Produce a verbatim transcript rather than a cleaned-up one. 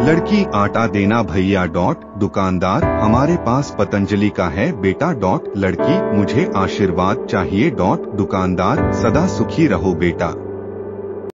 लड़की आटा देना भैया डॉट दुकानदार हमारे पास पतंजलि का है बेटा डॉट लड़की मुझे आशीर्वाद चाहिए डॉट दुकानदार सदा सुखी रहो बेटा।